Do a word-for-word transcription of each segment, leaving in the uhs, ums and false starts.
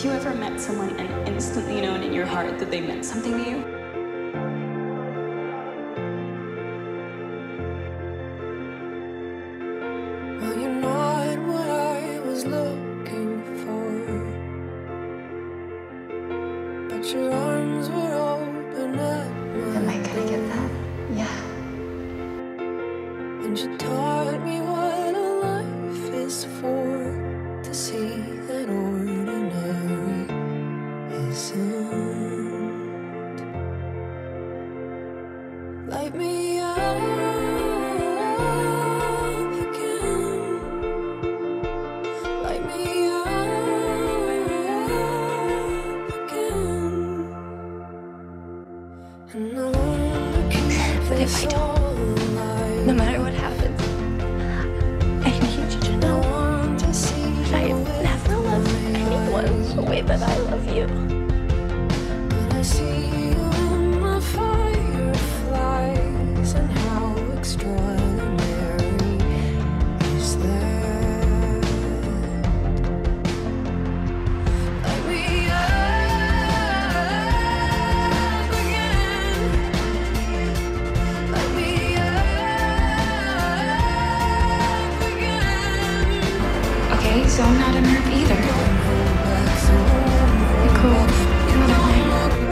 Have you ever met someone and instantly known in your heart that they meant something to you? Well, you're not what I was looking for, but your arms were open at my Am I gonna get that? Yeah. And you taught me what a life is for, to see that ordinary isn't. Light me up again. Light me up again. And I wanna keep But if I this don't, all alive. no matter what happens, I need you to know that I've never loved anyone the way that I love you. I see you in my fireflies, and how extraordinary is that? Light me up again. Light me up again. Okay, so I'm not an Earp either. Nicole, another thing.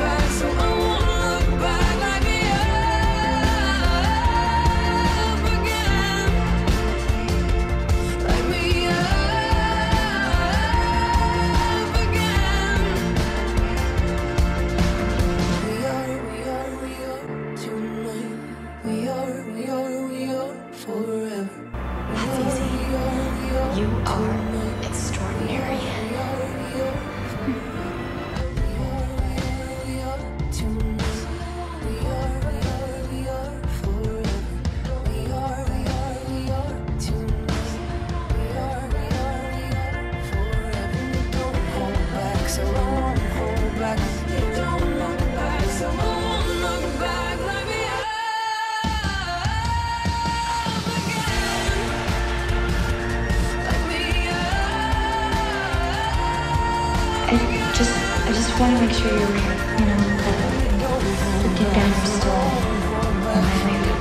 That's easy. You are extraordinary. I just, I just want to make sure you're, you know, that, that deep down you're still in my way.